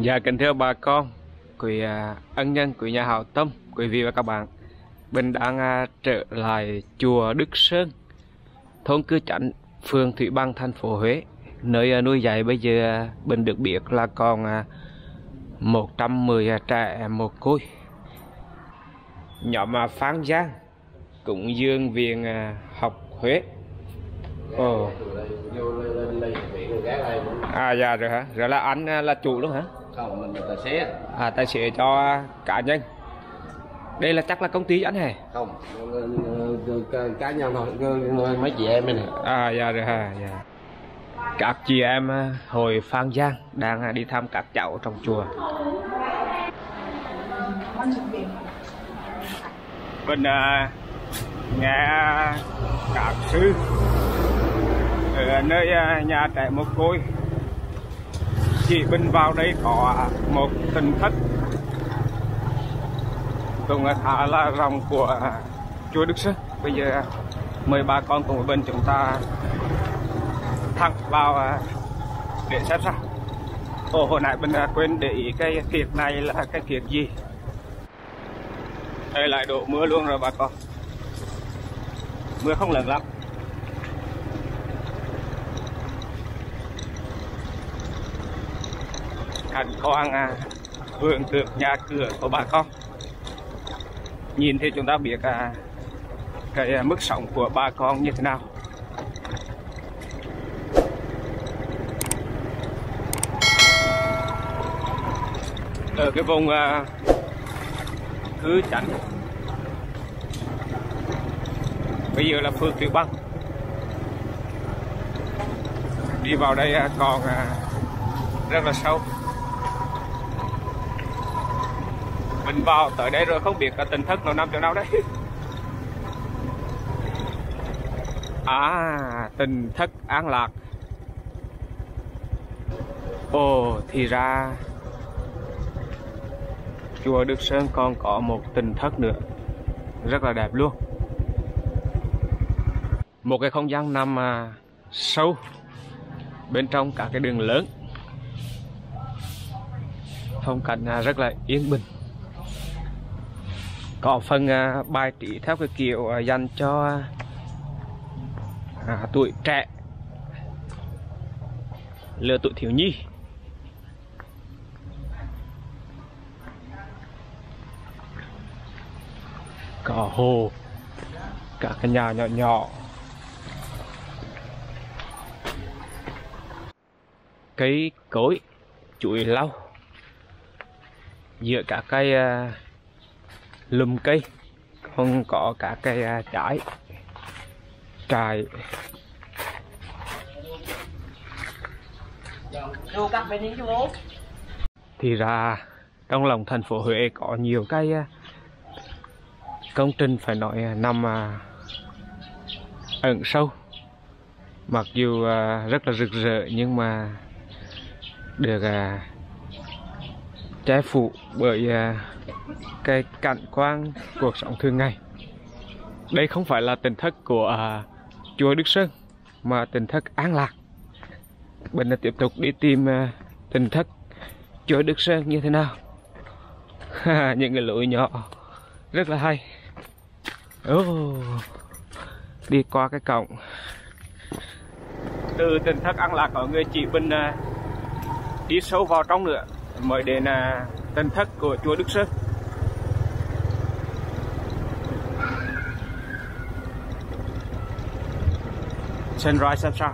Dạ kính thưa bà con, quý ân nhân, quý nhà hảo tâm, quý vị và các bạn, Bình đang trở lại chùa Đức Sơn, thôn Cư Chánh, phường Thủy Bằng, thành phố Huế, nơi nuôi dạy bây giờ Bình được biết là còn 110 trẻ mồ côi. Nhóm Phan Giang cũng dương viện học Huế. Ồ. À dạ rồi hả? Rồi là anh là chủ luôn hả? Không, mình là tài xế. À, tài xế cho cá nhân. Đây là chắc là công ty anh hả? Không, cá nhân thôi, mấy chị em này nè. À dạ rồi hả? Dạ. Các chị em hội Phan Giang đang đi thăm các cháu trong chùa. Mình nghe các sư ở nơi nhà trẻ mồ côi, chị Bình vào đây có một tỉnh thất cũng khá là rộng của chùa Đức Sơn. Bây giờ mời bà con cùng với Bình chúng ta thẳng vào để xem sao. Ồ, hồi nãy Bình quên để ý cái kiệt này là cái kiệt gì. Đây lại đổ mưa luôn rồi bà con. Mưa không lớn lắm. Cảnh quan vườn tược nhà cửa của bà con. Nhìn thì chúng ta biết cái mức sống của bà con như thế nào. Ở cái vùng Cư Chánh, bây giờ là phường Thủy Bằng. Đi vào đây còn rất là sâu. Mình vào tới đây rồi không biết cái tỉnh thất nó nằm chỗ nào đấy. À, tỉnh thất An Lạc. Ồ, thì ra chùa Đức Sơn còn có một tỉnh thất nữa, rất là đẹp luôn. Một cái không gian nằm sâu bên trong các cái đường lớn, phong cảnh rất là yên bình. Có phần bài trí theo cái kiểu dành cho tuổi trẻ, lứa tuổi thiếu nhi. Có hồ, các cái nhà nhỏ nhỏ, cây cối, chuối lau giữa các cây lùm cây, không có các cây trái trài. Thì ra trong lòng thành phố Huế có nhiều cái công trình phải nói nằm ẩn sâu, mặc dù rất là rực rỡ nhưng mà được che phủ bởi cái cảnh quan cuộc sống thường ngày. Đây không phải là tỉnh thất của chùa Đức Sơn mà tỉnh thất An Lạc. Mình tiếp tục đi tìm tỉnh thất chùa Đức Sơn như thế nào. Những cái lối nhỏ rất là hay. Đi qua cái cổng. Từ tỉnh thất An Lạc có người chỉ Bình đi sâu vào trong nữa mới đến tỉnh thất của chùa Đức Sơn. Sunrise xem sao.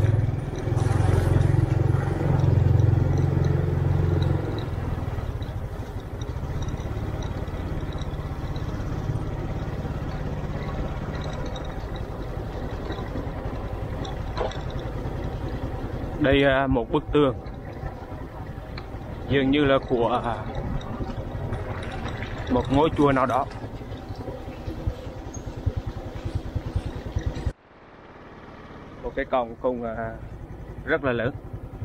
Đây một bức tường dường như là của một ngôi chùa nào đó. Một cái cổng cùng rất là lớn.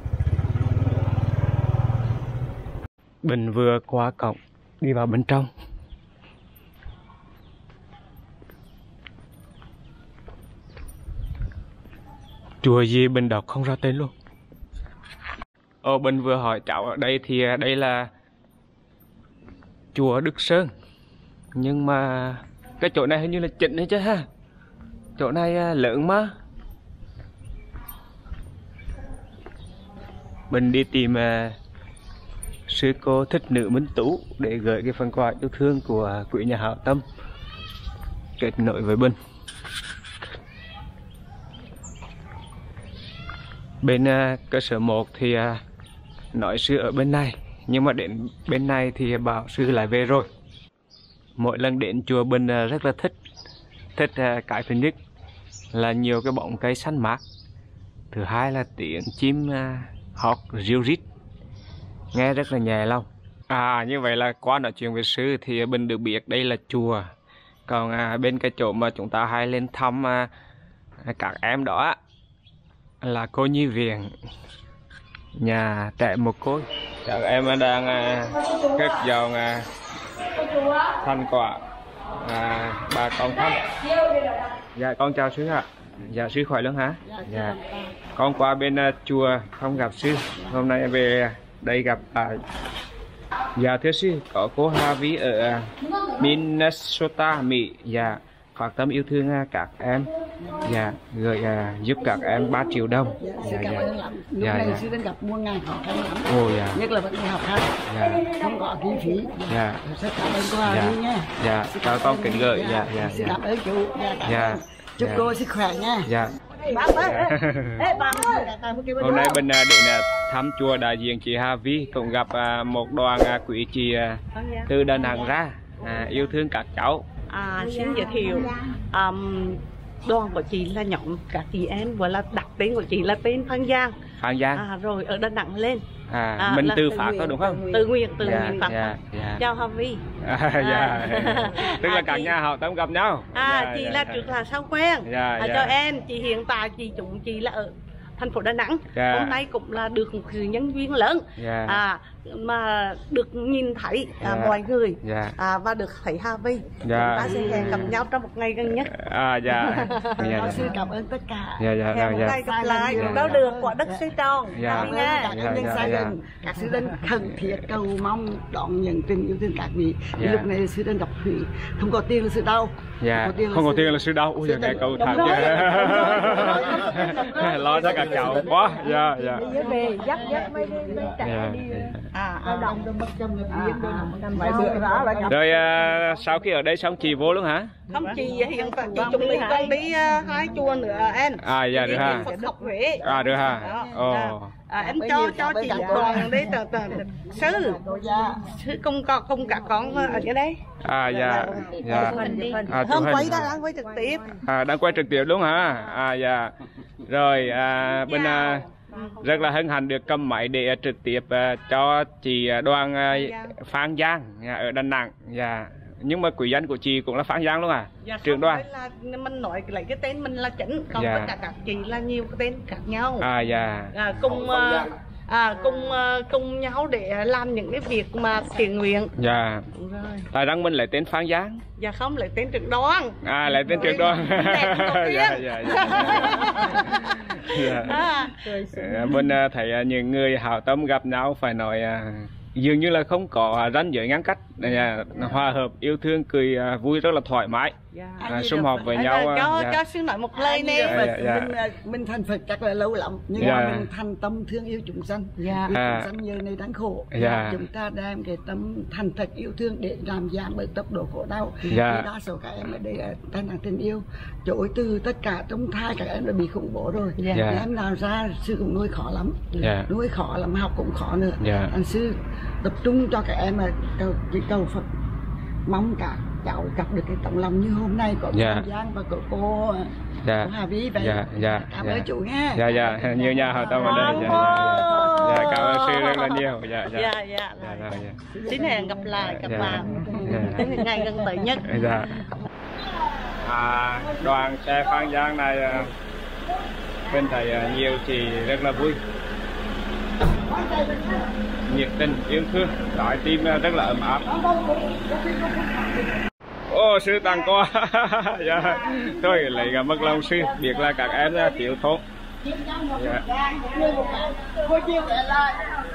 Bình vừa qua cổng đi vào bên trong. Chùa gì Bình đọc không ra tên luôn. Bình vừa hỏi cháu ở đây thì đây là chùa Đức Sơn, nhưng mà cái chỗ này hình như là chỉnh hết chứ ha, chỗ này lớn mà. Mình đi tìm sư cô Thích Nữ Minh Tú để gửi cái phần quà yêu thương của quỹ nhà hảo tâm kết nối với Bình. Bên cơ sở 1 thì nói sư ở bên này, nhưng mà đến bên này thì bảo sư lại về rồi. Mỗi lần đến chùa Bình rất là thích cái thứ nhất là nhiều cái bóng cây xanh mát, thứ hai là tiếng chim hót ríu rít nghe rất là nhẹ lòng. Như vậy là qua nói chuyện với sư thì Bình được biết đây là chùa. Còn bên cái chỗ mà chúng ta hay lên thăm các em đó là cô nhi viện, nhà trẻ mồ côi. Các em đang cất dọn thành quả bà con thăm. Dạ con chào sư ạ. Dạ sư khỏe lắm hả? Dạ. Con qua bên chùa không gặp sư, hôm nay về đây gặp dạ thưa sư, có cô Hà Vi ở Minnesota, Mỹ. Dạ phát tâm yêu thương các em, dạ gửi giúp các em 3 triệu đồng. Dạ, cảm ơn lắm. Lúc này sư đang gặp muôn ngàn khó khăn lắm. Dạ. Nhất là vấn đề học hành. Dạ. Không có kinh phí. Dạ. Rất cảm ơn cô Hà Vi nha. Dạ. Chào con kính gửi. Dạ. Xin cảm ơn chú. Dạ. Chúc cô sức khỏe nha. Dạ. Hôm nay bên đến thăm chùa đại diện chị Hà Vi cũng gặp một đoàn quý chị từ Đà Nẵng ra yêu thương các cháu. Xin giới thiệu đoàn của chị là nhóm các chị em, và là đặt tên của chị là tên Phan Giang. Phan Giang. Rồi ở Đà Nẵng lên. Mình từ Pháp thôi đúng không? Tự nguyện Pháp. Chào Hà Vi. Tức là cả nhà họ tâm gặp nhau. Chị là trước là sao quen. Cho em, chị hiện tại chúng chị là ở thành phố Đà Nẵng. Hôm nay cũng là được một sự nhân duyên lớn mà được nhìn thấy mọi người và được thấy Hà Vi. Chúng ta sẽ hẹn gặp nhau trong một ngày gần nhất. Xin cảm ơn tất cả. Hẹn một ngày gặp lại. Đâu được quả đất xoay tròn. Cảm ơn các nhân gia đình, các sư đơn khẩn thiết cầu mong đón nhận tình yêu thương các vị. Lúc này sư đơn gặp Thủy, không có tiền là sự đau. Không có tiền là sự đau. Ui giờ nghe câu thẳng lo cho các cháu quá. Về dắt mấy trẻ đi. Rồi sau khi ở đây xong chị vô luôn hả? Không, chị hiện tại chị chuẩn bị con đi 2 chùa nữa em. Dạ được ha. Phật học Huế. Được ha. Em cho chị toàn đi sư cùng cả con ở dưới đây. Dạ. Không quay đang quay trực tiếp. Đang quay trực tiếp đúng hả? Dạ. Rồi bên rất là hân hạnh được cầm máy để trực tiếp cho chị đoàn Phan Giang ở Đà Nẵng. Dạ. Nhưng mà quý danh của chị cũng là Phan Giang luôn trưởng đoàn. Là mình nói lại cái tên mình là chính, còn tất cả các chị là nhiều cái tên khác nhau. Cùng nhau để làm những cái việc mà thiện nguyện. Dạ. Tại rằng mình lấy tên Phan Giang. Dạ không, lấy tên Trực Đoan. Lấy tên Trực Đoan. Mình thấy những người hảo tâm gặp nhau phải nói dường như là không có ranh giới ngăn cách, hòa hợp yêu thương cười vui rất là thoải mái, sum họp với nhau. Cho xin nói một lời nè. Mình thành Phật chắc là lâu lắm, nhưng mà mình thành tâm thương yêu chúng sanh. Chúng sanh giờ này đang khổ, chúng ta đem cái tâm thành thật yêu thương để làm giảm bớt tốc độ khổ đau. Đa số các em ở đây tai nạn tình yêu, chối từ tất cả trong thai các em đã bị khủng bố rồi. Em nào ra sư cũng nuôi khó lắm, nuôi khó lắm, học cũng khó nữa. Anh sư tập trung cho các em mà cầu Phật, mong cả cháu gặp được cái tấm lòng như hôm nay của Phan Giang và của cô Hà Vi vậy. Cảm ơn chủ nha. Nhiều nhà hảo tâm ở đây. Cảm ơn sư rất là nhiều. Xin hẹn gặp lại các bạn đến ngày gần tới nhất. Đoàn xe Phan Giang này bên thầy nhiều chị rất là vui, nhiệt tình yêu thương, trái tim rất là ấm áp. Sư tặng qua. Thôi lấy cả mất lòng sư, biết là các em thiếu thốn.